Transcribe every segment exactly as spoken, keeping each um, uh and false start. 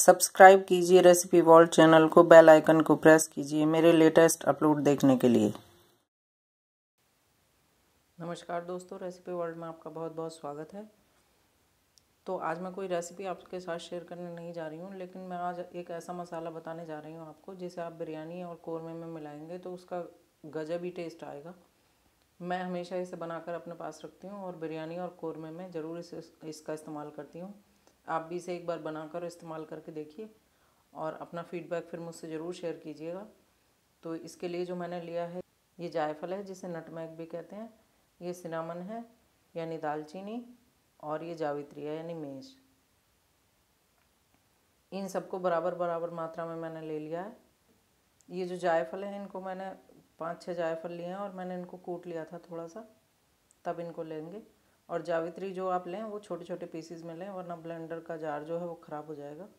Subscribe कीजिए recipe world channel को, bell icon को प्रेस कीजिए मेरे लेटेस्ट अपलोड देखने के लिए। नमस्कार दोस्तों, रेसिपी वर्ल्ड में आपका बहुत बहुत स्वागत है। तो आज मैं कोई रेसिपी आपके साथ शेयर करने नहीं जा रही हूँ, लेकिन मैं आज एक ऐसा मसाला बताने जा रही हूँ आपको जिसे आप बिरयानी और कौरमे में मिलाएंगे तो उसका गजब ही टेस्ट आएगा। मैं हमेशा इसे बनाकर अपने पास रखती हूँ और बिरयानी और कौरमे में ज़रूर इसे इसका इस्तेमाल करती हूँ। आप भी इसे एक बार बनाकर इस्तेमाल करके देखिए और अपना फीडबैक फिर मुझसे ज़रूर शेयर कीजिएगा। तो इसके लिए जो मैंने लिया है, ये जायफल है जिसे नटमेग भी कहते हैं, ये सिनामन है यानी दालचीनी, और ये जावित्री है यानी मेज। इन सबको बराबर बराबर मात्रा में मैंने ले लिया है। ये जो जायफल है, इनको मैंने पाँच छः जायफल लिए हैं और मैंने इनको कूट लिया था थोड़ा सा, तब इनको लेंगे। और जावित्री जो आप लें वो छोटे छोटे पीसीज में लें, वरना ब्लेंडर का जार जो है वो ख़राब हो जाएगा।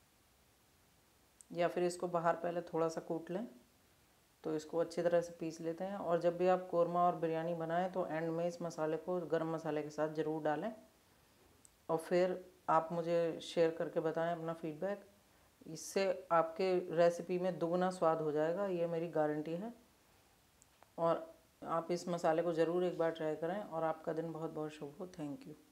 या फिर इसको बाहर पहले थोड़ा सा कूट लें, तो इसको अच्छी तरह से पीस लेते हैं। और जब भी आप कौरमा और बिरयानी बनाएं तो एंड में इस मसाले को गरम मसाले के साथ ज़रूर डालें और फिर आप मुझे शेयर करके बताएं अपना फीडबैक। इससे आपके रेसिपी में दुगना स्वाद हो जाएगा, ये मेरी गारंटी है। और आप इस मसाले को ज़रूर एक बार ट्राई करें और आपका दिन बहुत बहुत शुभ हो। Thank you.